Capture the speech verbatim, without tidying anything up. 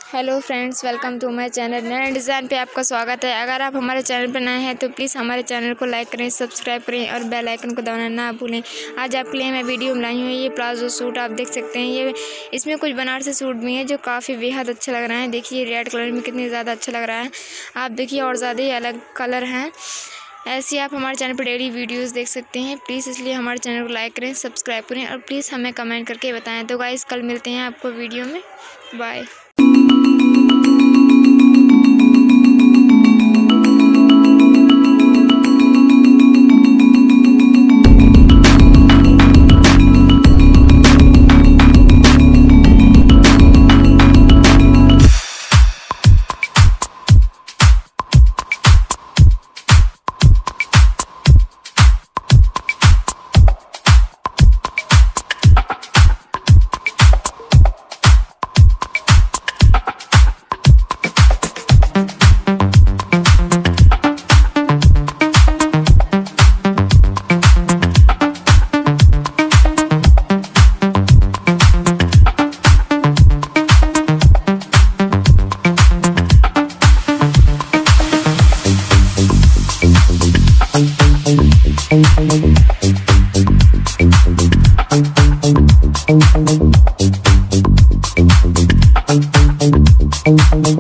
Hello friends, welcome to my channel. नए design पे आपका स्वागत है। अगर आप हमारे चैनल पर नए हैं तो प्लीज़ हमारे चैनल को लाइक करें, सब्सक्राइब करें और बेल आइकन को दबाना ना भूलें। आज आपके लिए मैं वीडियो लाई हूँ। ये प्लाजो सूट आप देख सकते हैं। ये इसमें कुछ बनारसी सूट भी हैं जो काफ़ी बेहद अच्छा लग रहा है। देखिए रेड कलर में कितनी ज़्यादा अच्छा लग रहा है। आप देखिए और ज़्यादा ही अलग कलर हैं। ऐसे ही आप हमारे चैनल पर डेली वीडियोस देख सकते हैं। प्लीज़ इसलिए हमारे चैनल को लाइक करें, सब्सक्राइब करें और प्लीज़ हमें कमेंट करके बताएं। तो गाइस कल मिलते हैं आपको वीडियो में। बाय। Thank you.